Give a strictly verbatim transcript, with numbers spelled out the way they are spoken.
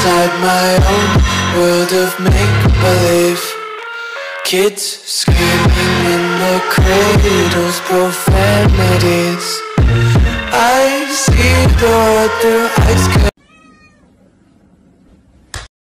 inside my own world of make-believe. Kids screaming in the cradles, profanities. I see the world through ice.